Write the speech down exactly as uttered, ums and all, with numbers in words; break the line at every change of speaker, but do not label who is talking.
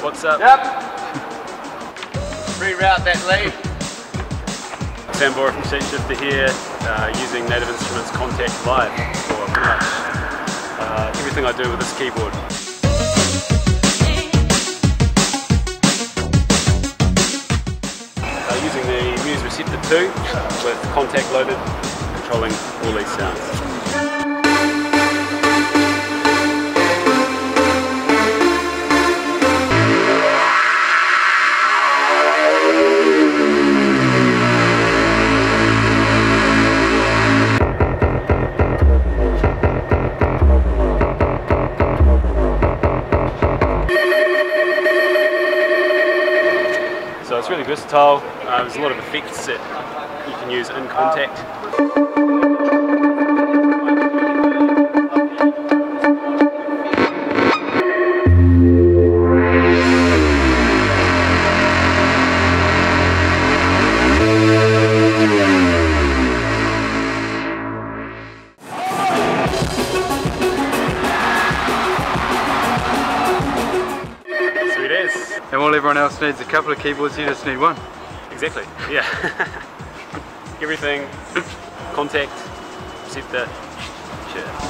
What's up?
Yep. Reroute that lead.
Sambora from Shapeshifter here, uh, using Native Instruments Kontakt live for pretty much uh, everything I do with this keyboard. Uh, using the Muse Receptor two with Kontakt loaded, controlling all these sounds. So it's really versatile. Uh, there's a lot of effects that you can use in Kontakt. Sweet as.
And while everyone else needs a couple of keyboards, you just need one.
Exactly, yeah. Everything, Kontakt, Receptor, shit.